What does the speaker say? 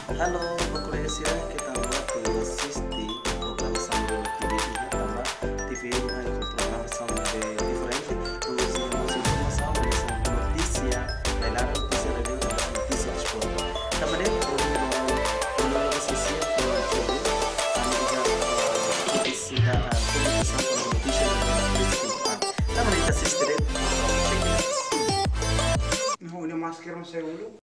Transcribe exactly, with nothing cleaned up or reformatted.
Halo, Bakulesia, kita buat assistir programação do T V ya, tambah T V dengan programação de diferente, produzimos informação, analisamos notícia, bailar notícia da vida, notícia de esporte. Também o nome da sessão foi o T V, a notícia da publicação da notícia da política. Também assistirei. Mau ini masker masih dulu.